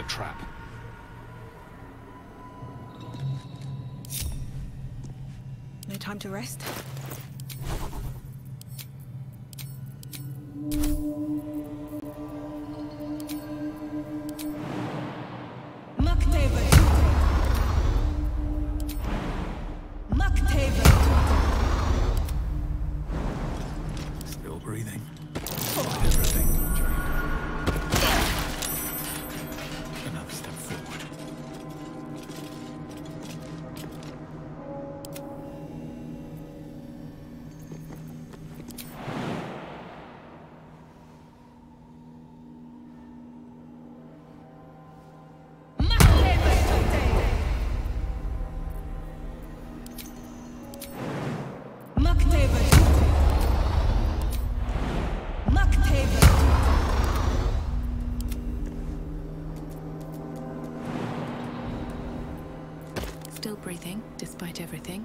a trap. No time to rest? Still breathing. Despite everything. Another step forward. Still breathing, despite everything.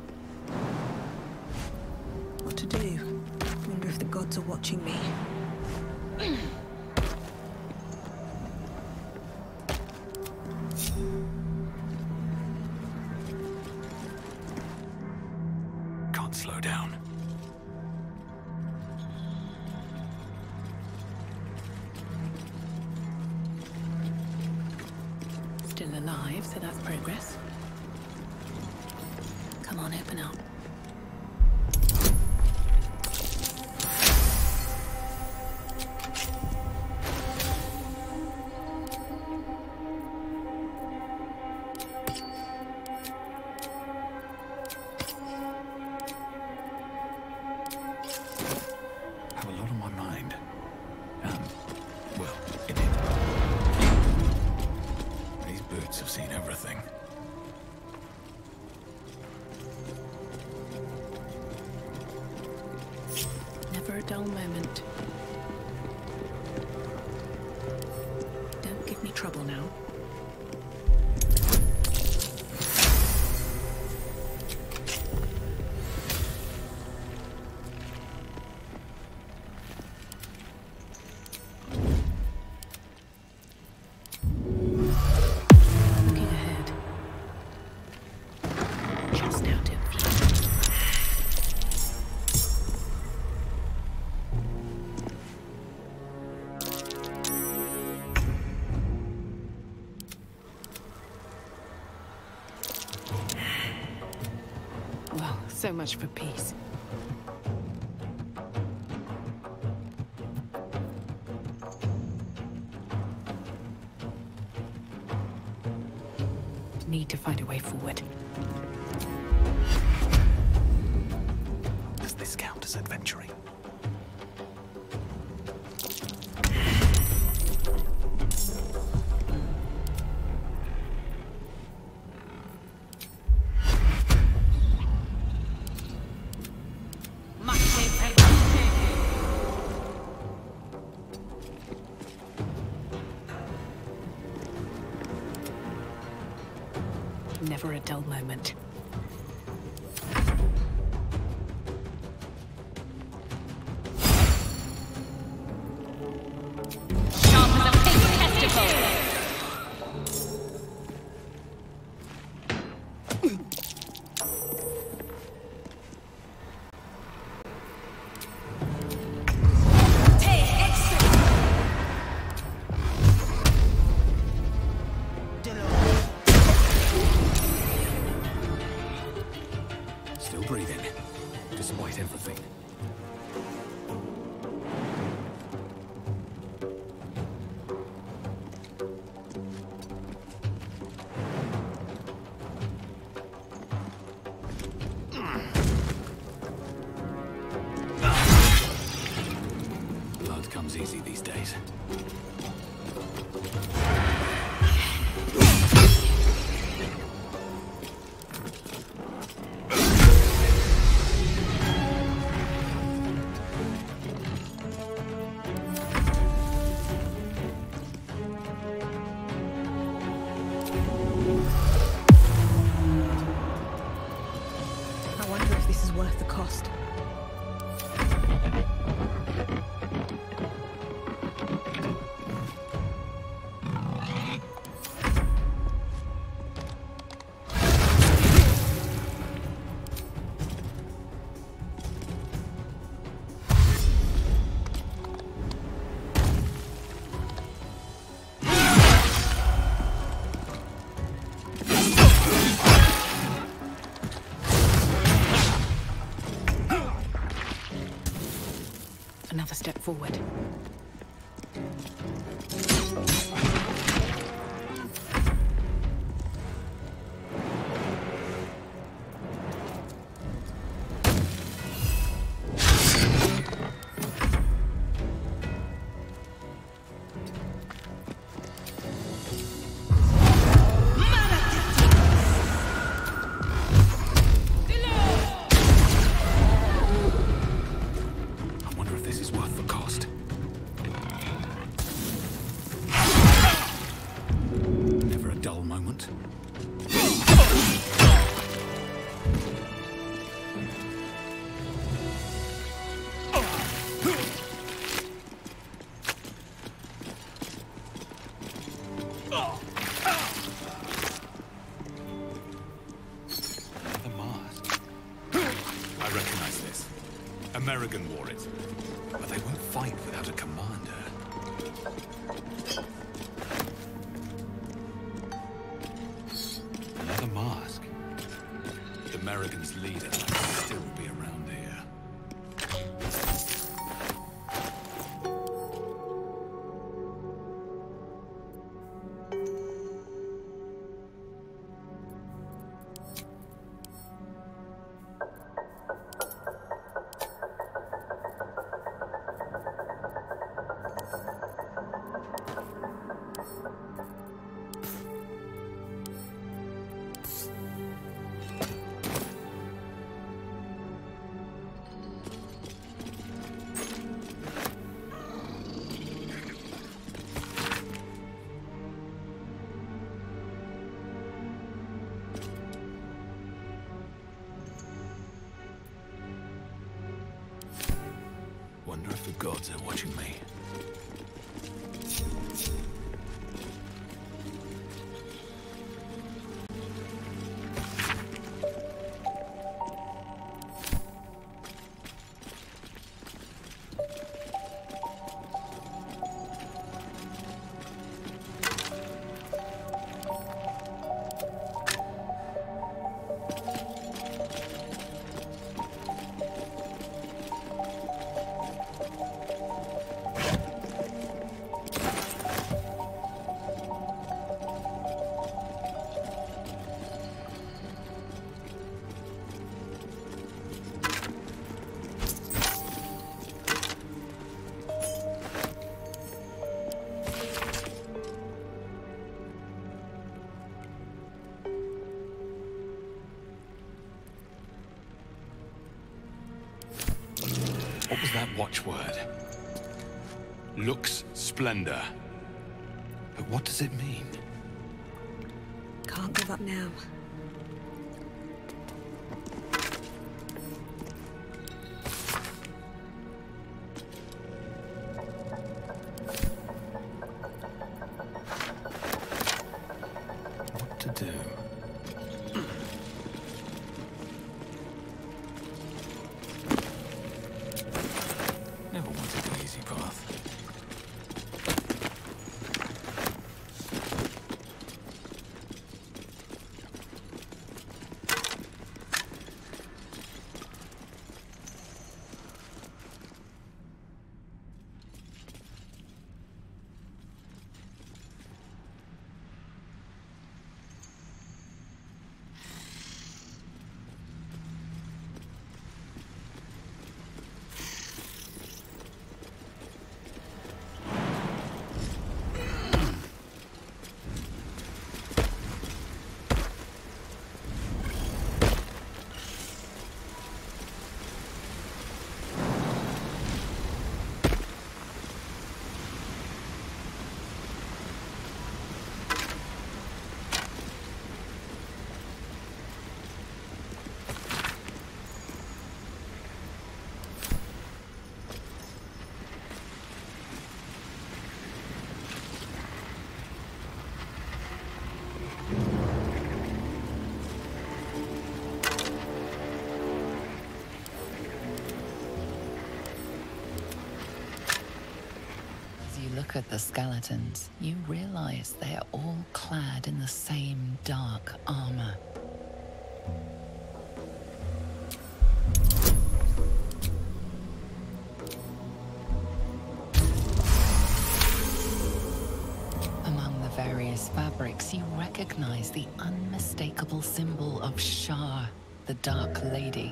What to do? Wonder if the gods are watching me. Can't slow down. Still alive, so that's progress. Come on, open up. Have a lot on my mind. Well, in it. These boots have seen everything. Never a dull moment. Don't give me trouble now. Looking ahead. Just out of view. Well, so much for peace. Need to find a way forward. Does this count as adventuring? Never a dull moment. Sharp as a pink testicle. Still breathing, despite everything. Blood comes easy these days. I wonder if this is worth the cost. another step forward. American wore it, but they won't fight without a commander. Another mask. The Americans' leader might still be around here. Wonder if the gods are watching me. What was that watchword? Lux Splendor. But what does it mean? Can't give up now. What to do? Never wanted the easy path. Look at the skeletons, you realize they are all clad in the same dark armor. various fabrics, you recognize the unmistakable symbol of Shah, the Dark Lady.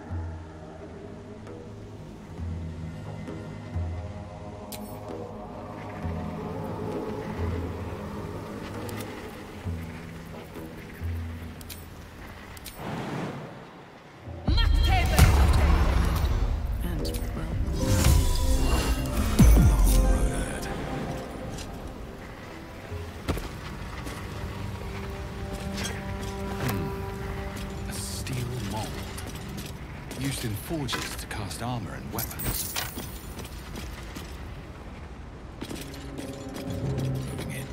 Used in forges to cast armor and weapons. Moving in.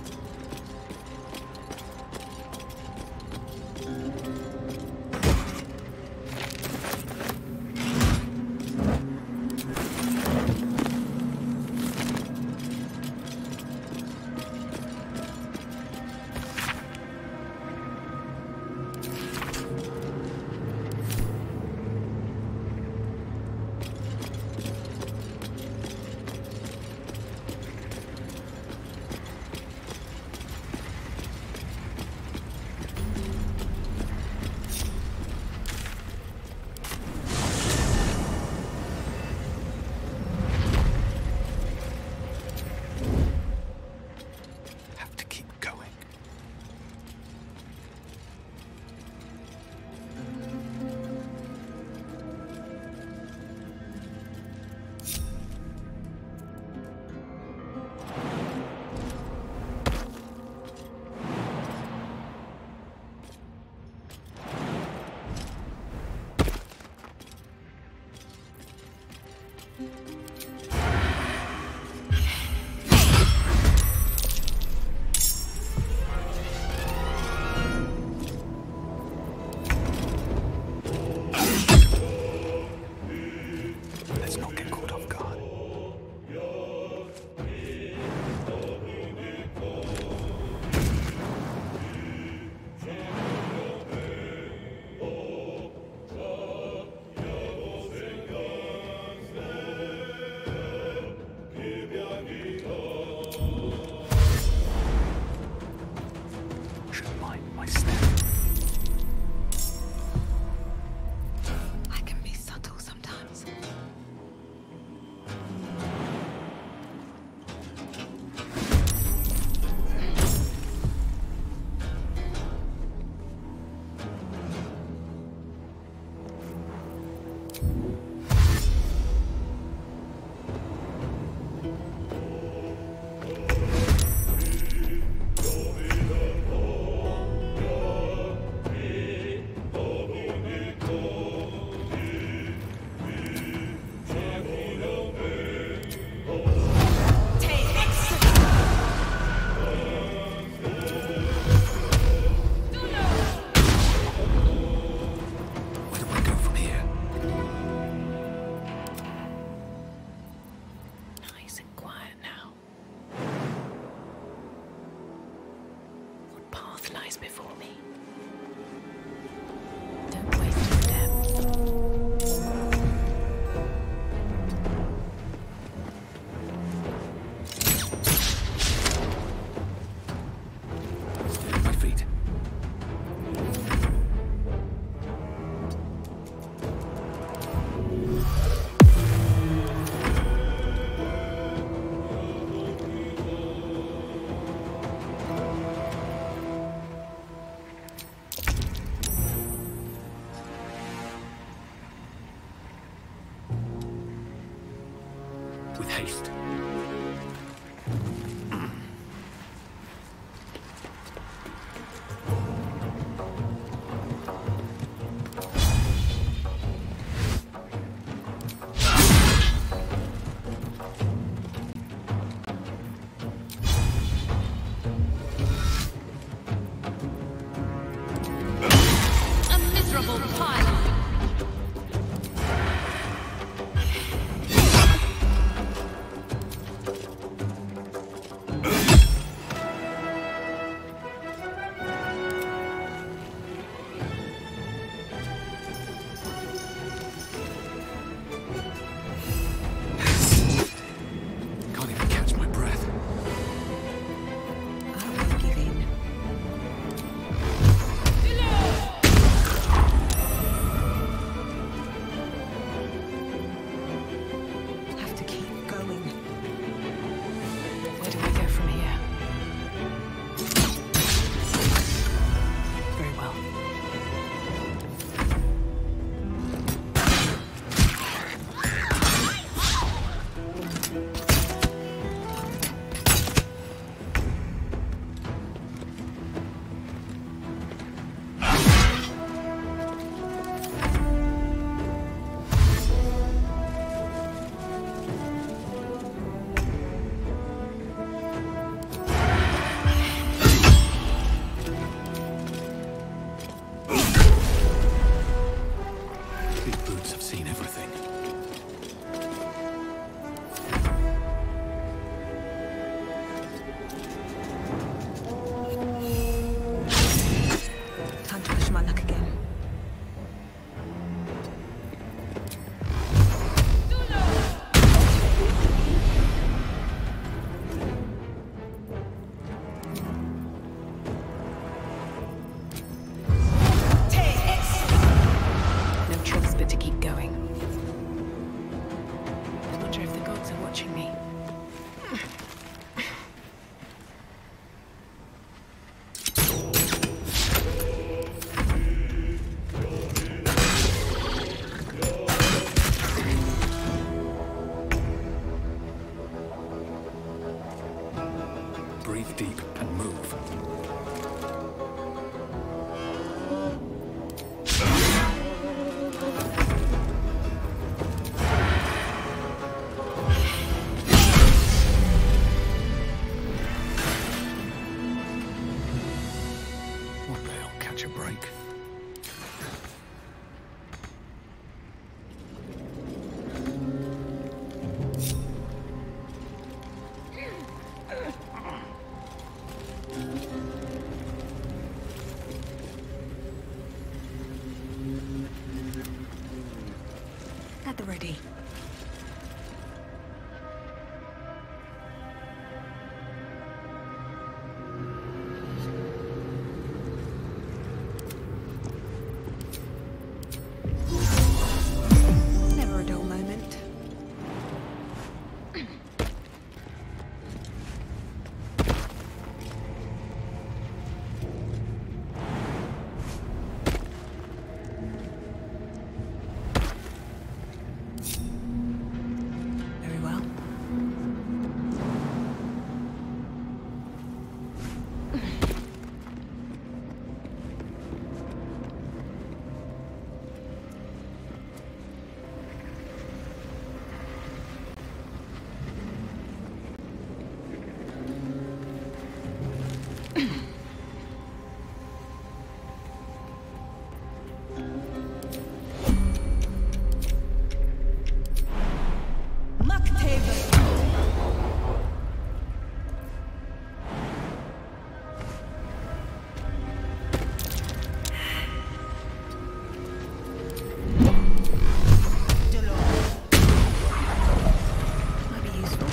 lies before me. Don't waste a step. Stay on my feet. With haste. A miserable pile. Can't even catch my breath. Oh, breathe deep and move. What the hell? Catch a break? At the ready. Never a dull moment. Very well. Might be useful.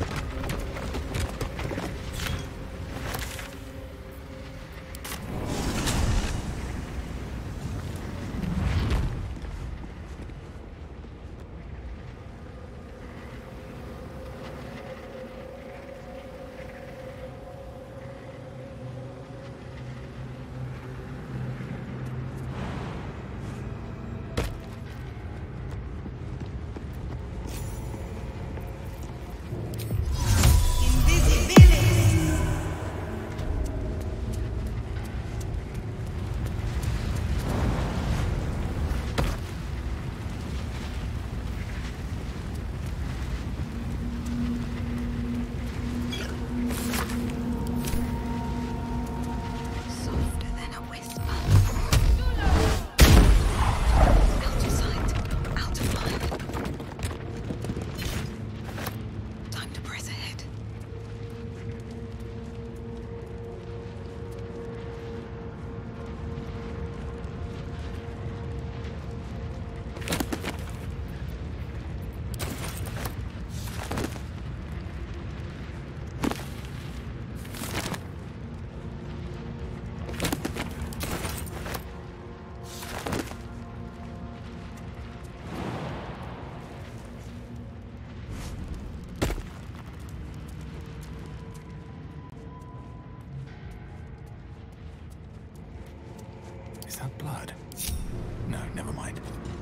Softer than a whisper. Out of sight, out of mind. Time to press ahead. Is that blood? No, never mind.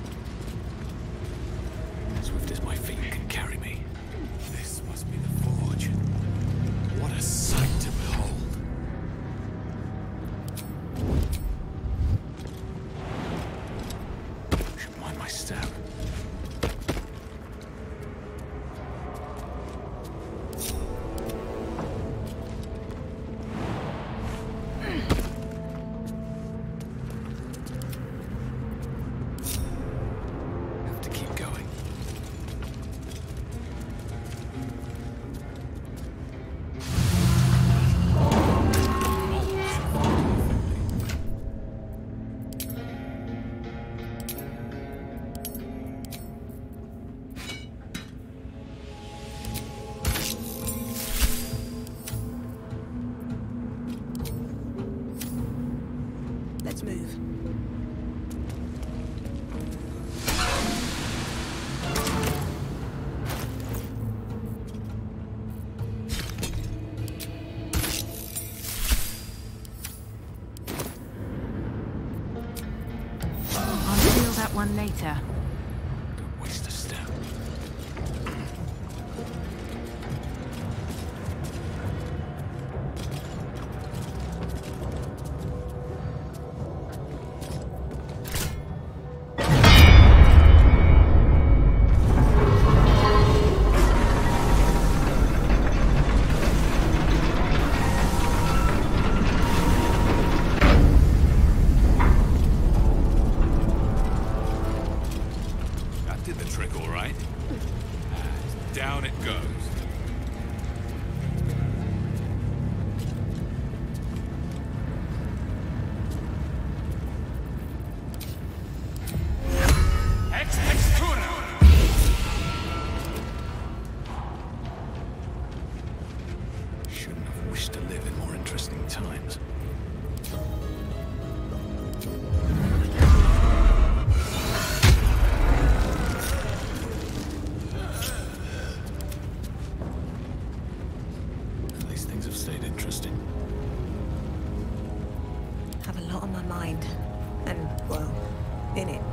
Swift as my feet can carry me. This must be the forge. What a sight to behold. Should mind my step. Have to keep going. Let's move. I'll steal that one later. Don't waste a step. on my mind. And, well, in it.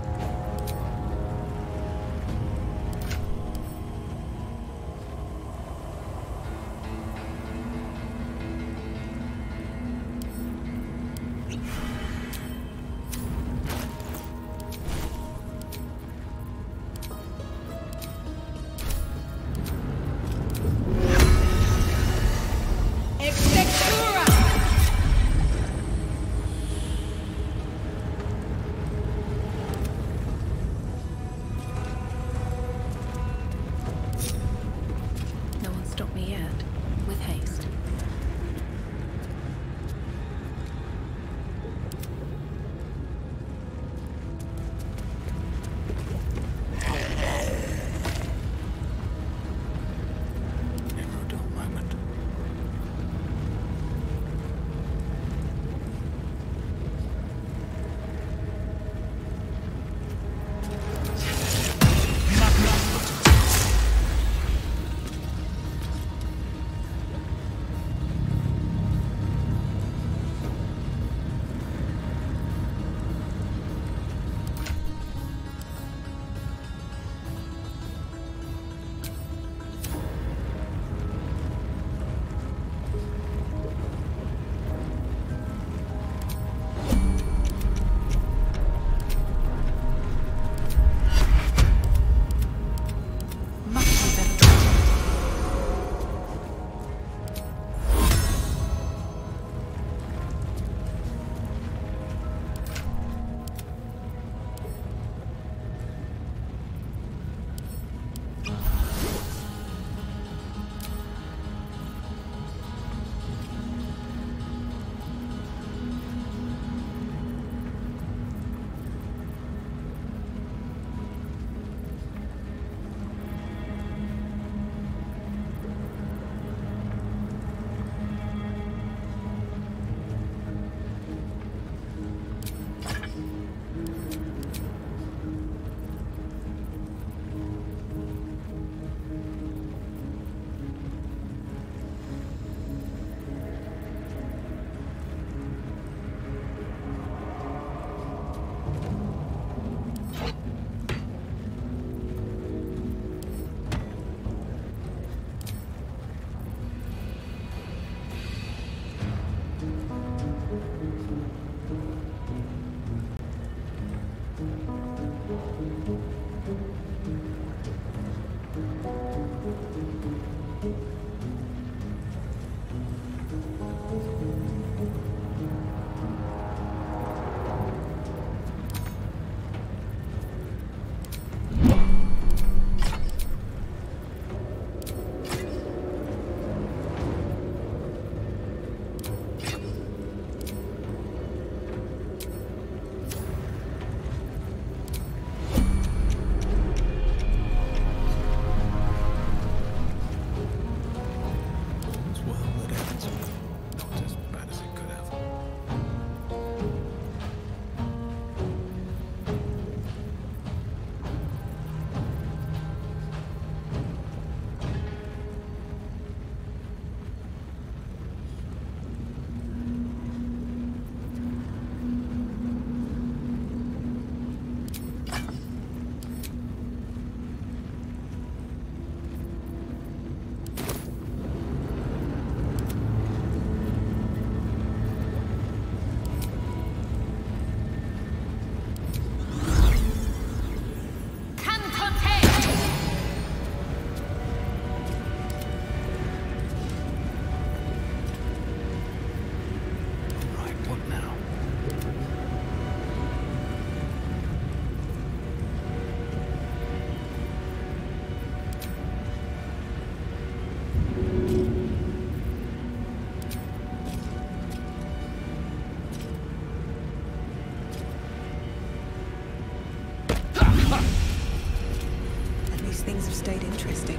Things have stayed interesting.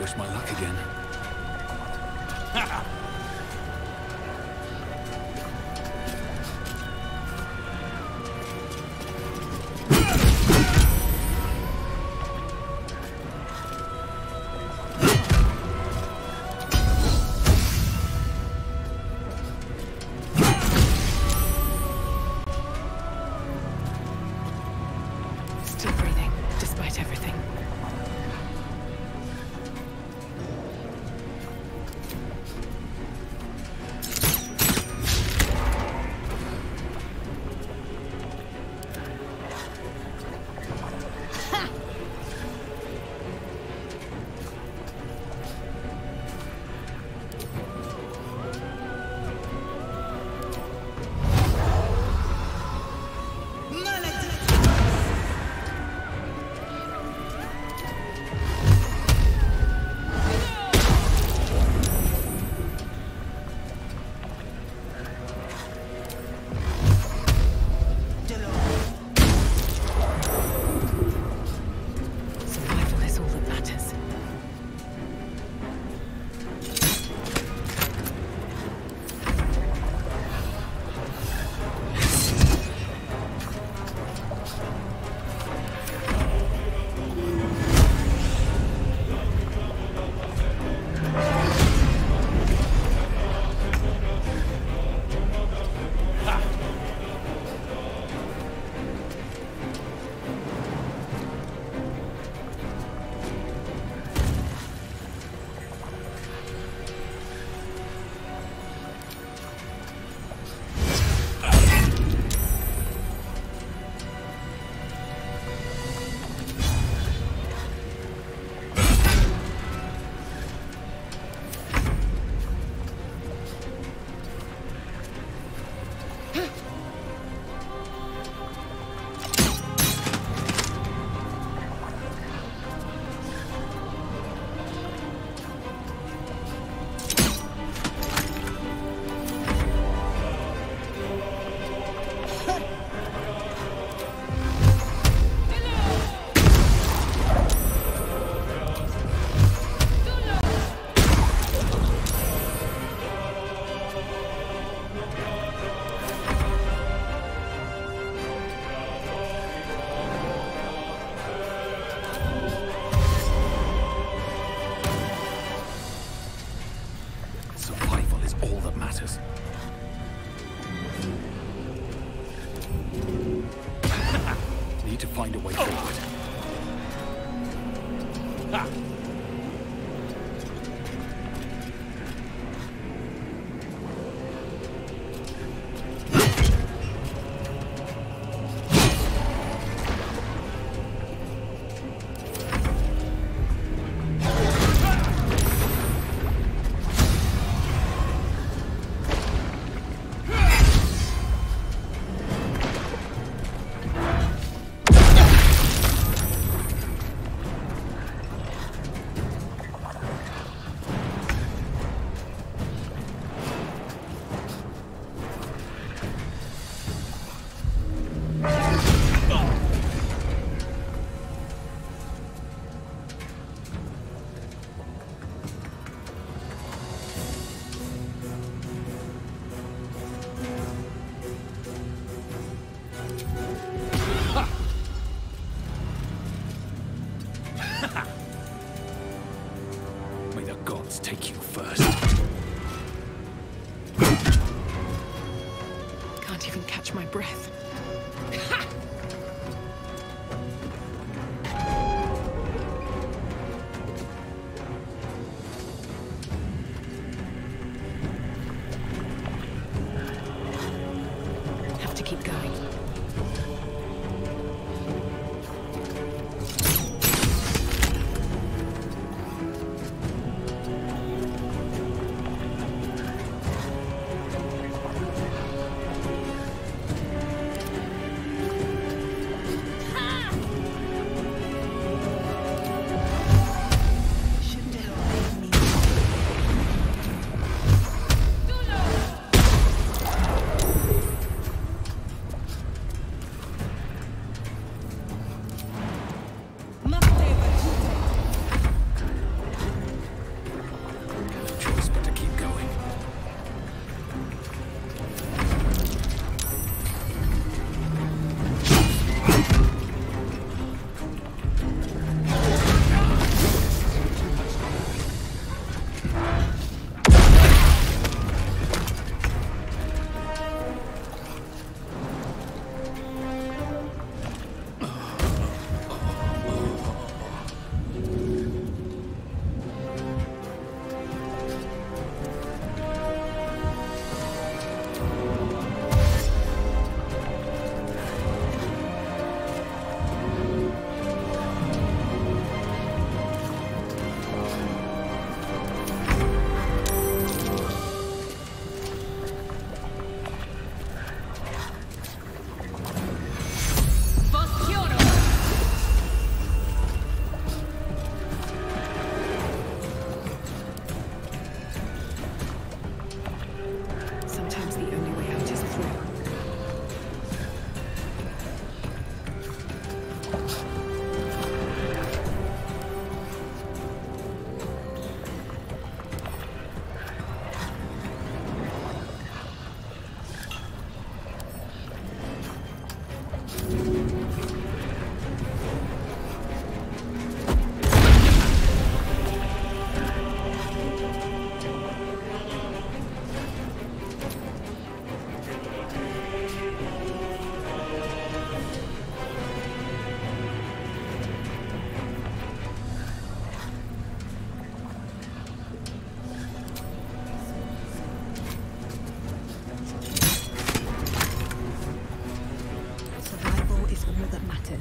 push my luck again. Still breathing, despite everything. Survival is all that matters. Survival is all that matters. Need to find a way forward. Ha! May the gods take you first. Can't even catch my breath. Have to keep going. that matters.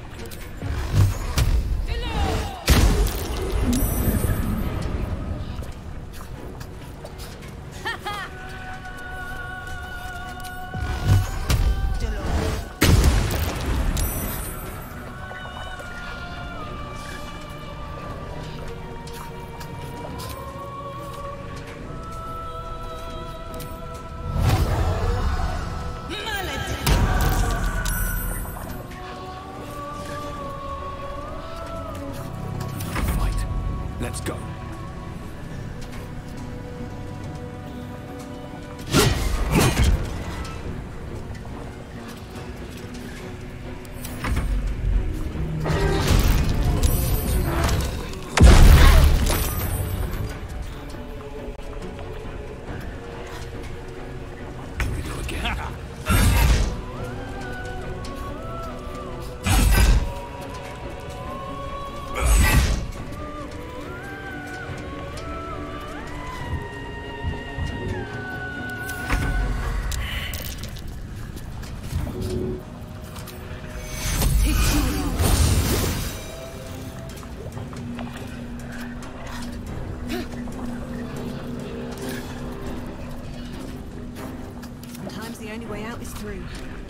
Let's go. Here we go again. Sometimes the only way out is through.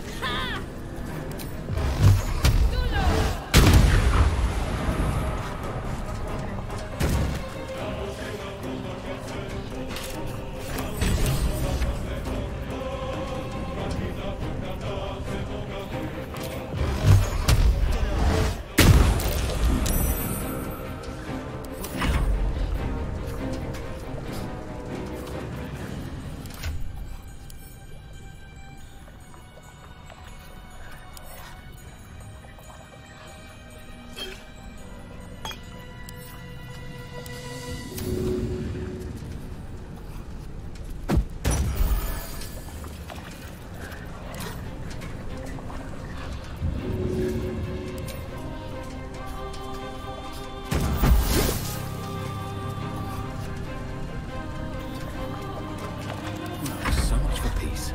So much for peace.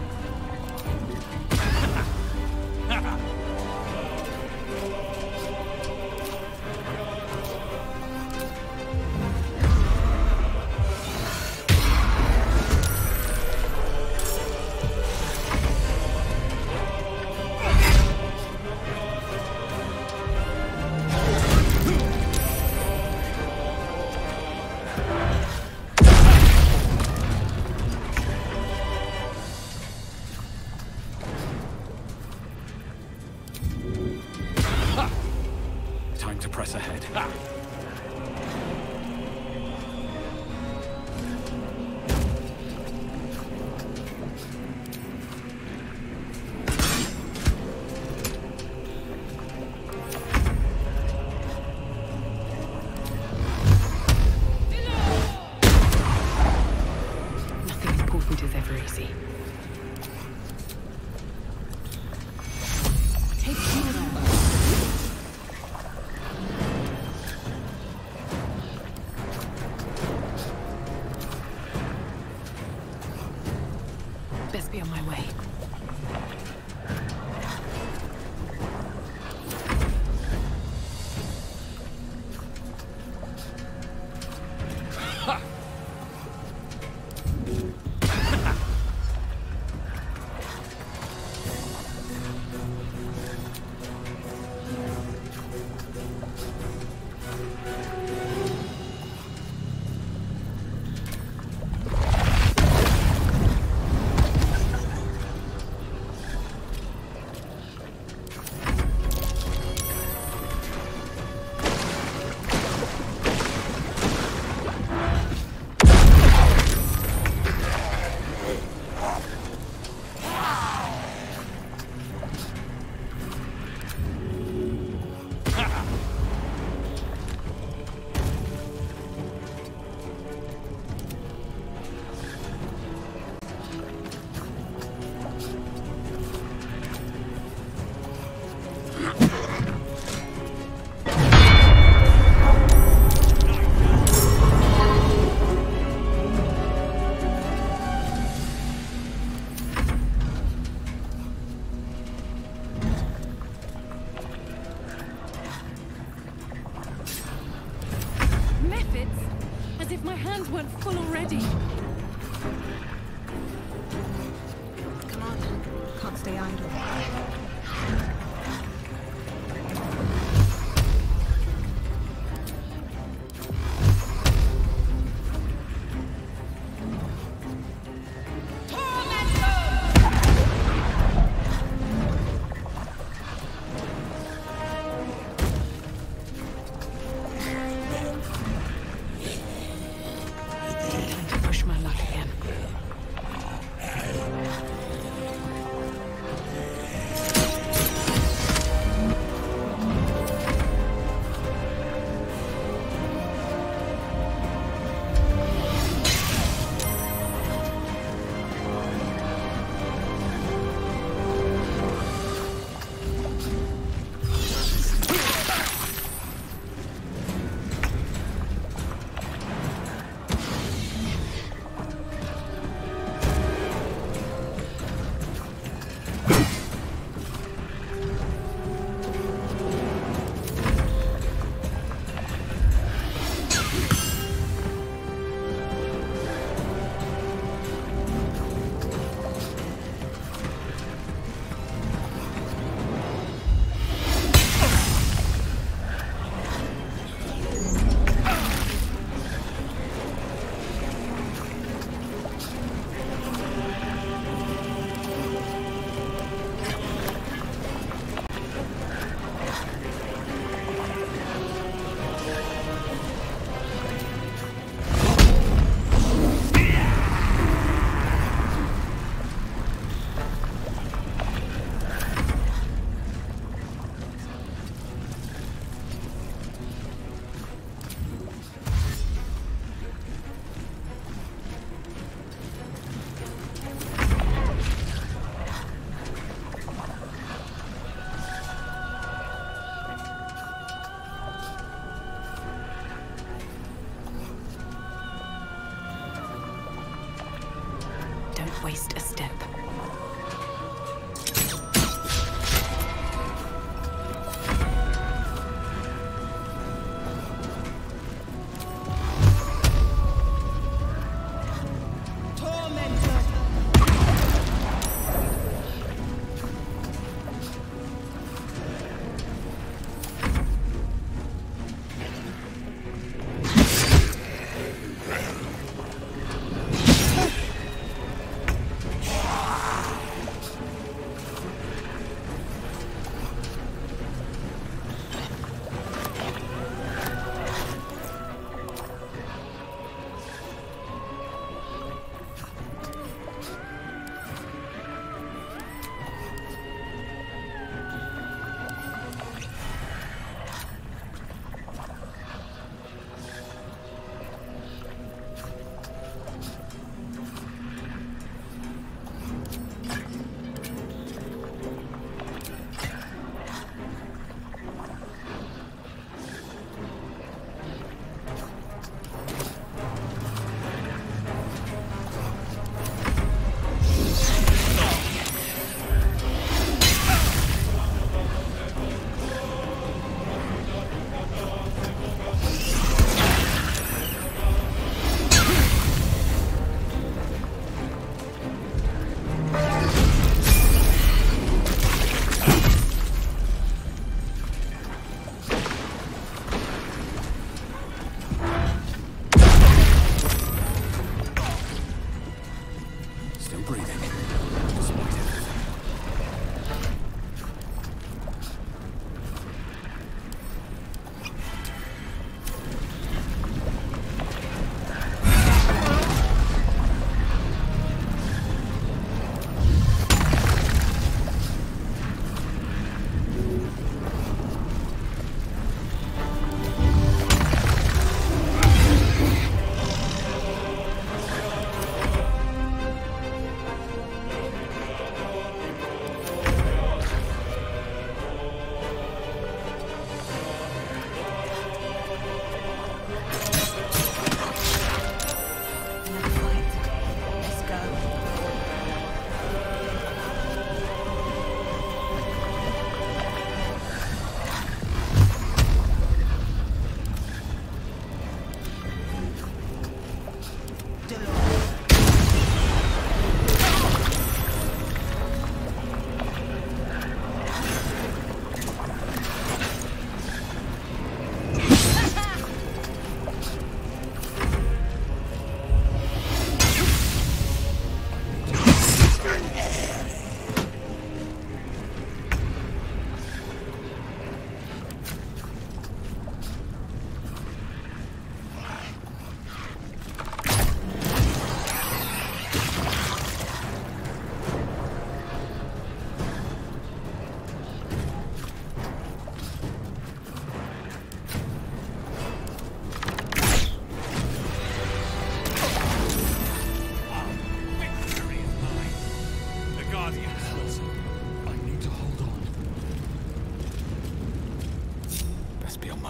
Time to press ahead. Nothing important is ever easy. Take care. shields weren't full already. Come on. Can't stay idle. Waste a step.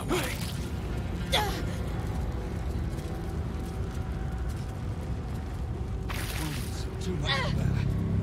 my way. Too much of that.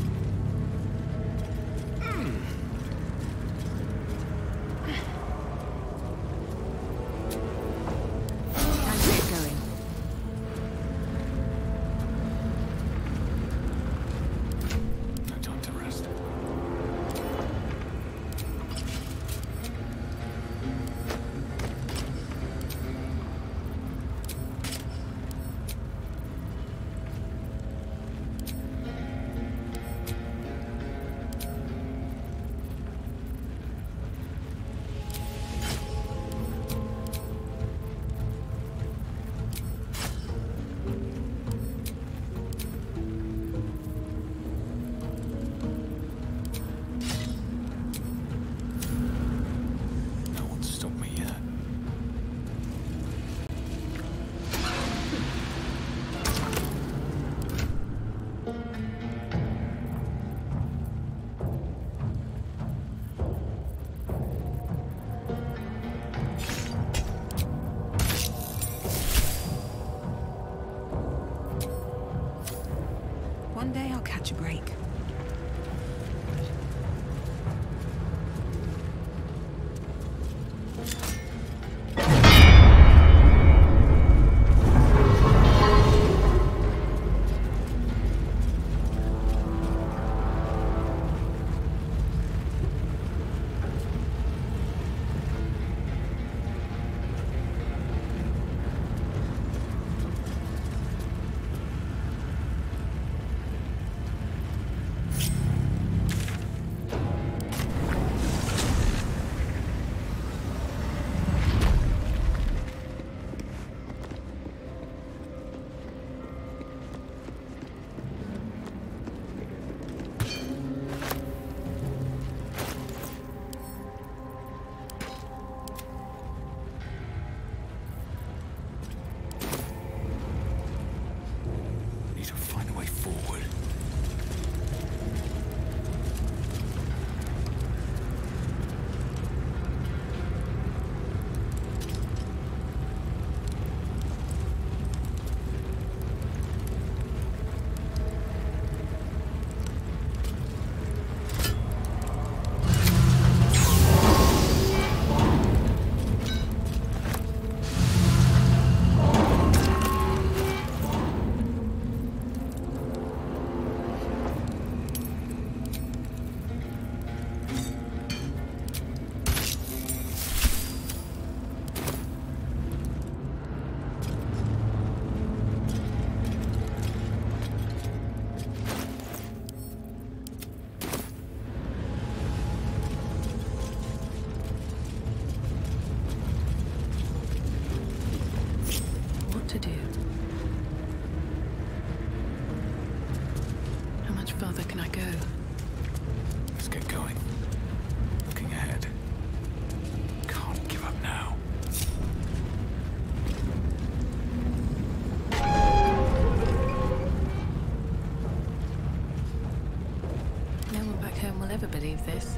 One day I'll catch a break. To do. How much further can I go? Let's get going. Looking ahead. Can't give up now. No one back home will ever believe this.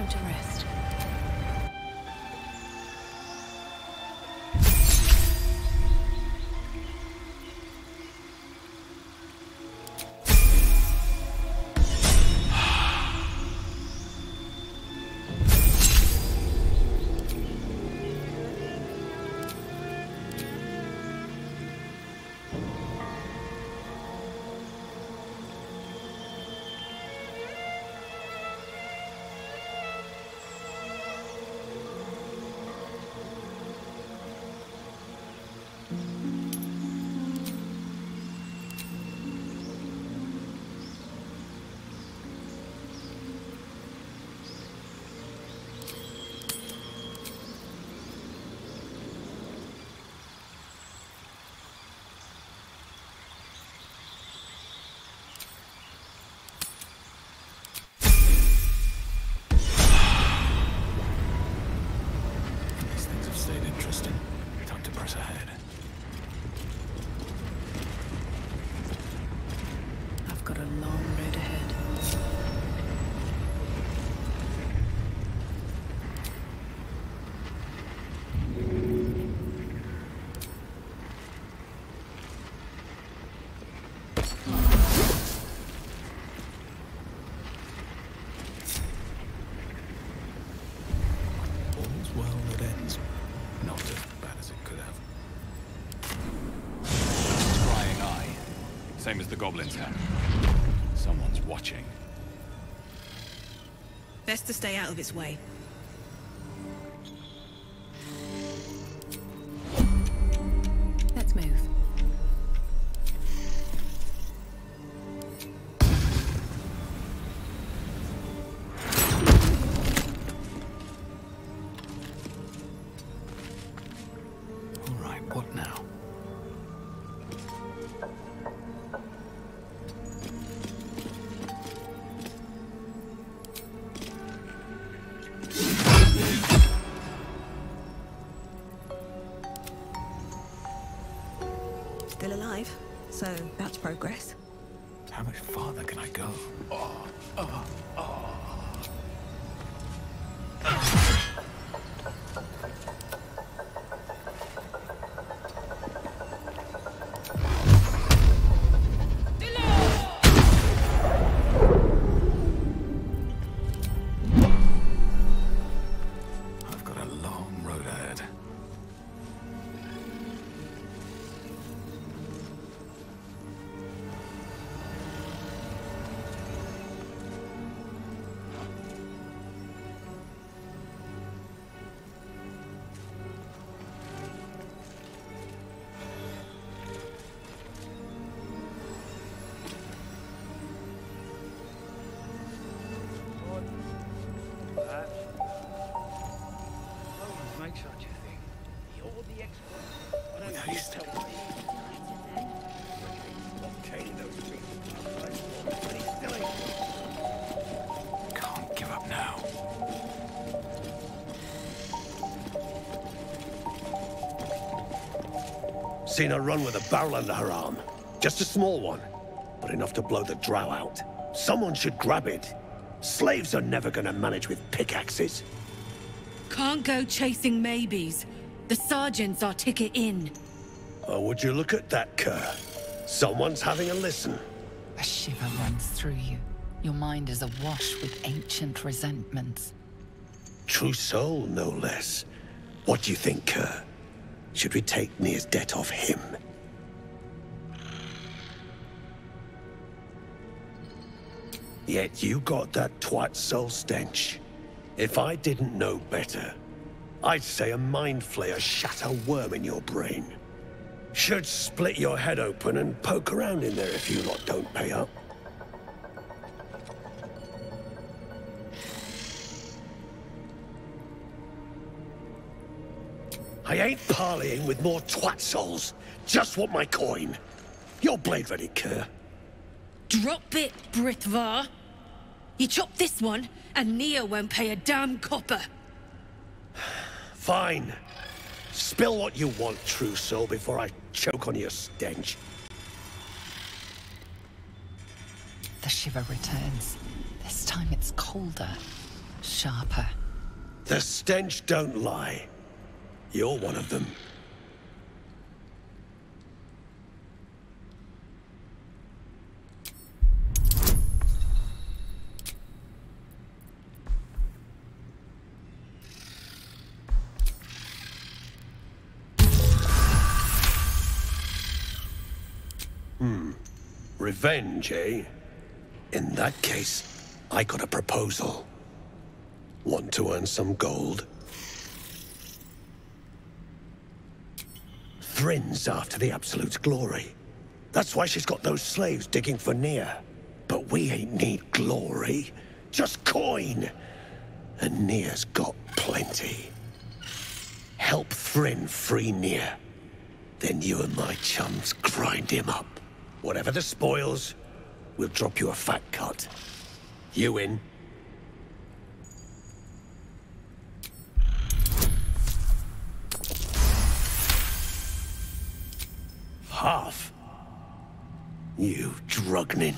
time to rest. Same as the goblins have. Someone's watching. Best to stay out of its way. Let's move. All right, what now? Still alive, so that's progress. How much farther can I go? I've got a long road ahead. Make such a thing. You're the expert. I don't need to tell me. Okay, those people. What he's doing. Can't give up now. Seen her run with a barrel under her arm. Just a small one, but enough to blow the drow out. Someone should grab it. Slaves are never gonna manage with pickaxes. Can't go chasing maybes. The sergeant's our ticket in. Oh, would you look at that, Kerr? Someone's having a listen. A shiver runs through you. Your mind is awash with ancient resentments. True soul, no less. What do you think, Kerr? Should we take Nir's debt off him? Yet you got that twat soul stench. If I didn't know better, I'd say a mind flayer shat a worm in your brain. Should split your head open and poke around in there if you lot don't pay up. I ain't parleying with more twat souls. Just want my coin. Your blade ready, Kerr. Drop it, Britvar. You chop this one, and Nir won't pay a damn copper. Fine. Spill what you want, true soul, before I choke on your stench. The shiver returns. This time it's colder. sharper. The stench don't lie. You're one of them. Revenge, eh? In that case, I got a proposal. Want to earn some gold? Thrin's after the Absolute's glory. That's why she's got those slaves digging for Nia. But we ain't need glory, just coin. And Nia's got plenty. Help Thryn free Nia. Then you and my chums grind him up. Whatever the spoils, we'll drop you a fat cut. You in? Half? You drugnin.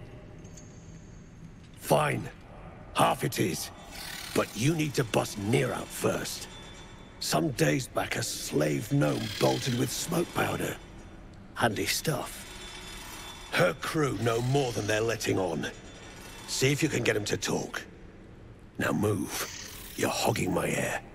Fine. Half it is. But you need to bust Nia out first. Some days back, a slave gnome bolted with smoke powder. Handy stuff. Her crew know more than they're letting on. See if you can get them to talk. Now move. You're hogging my air.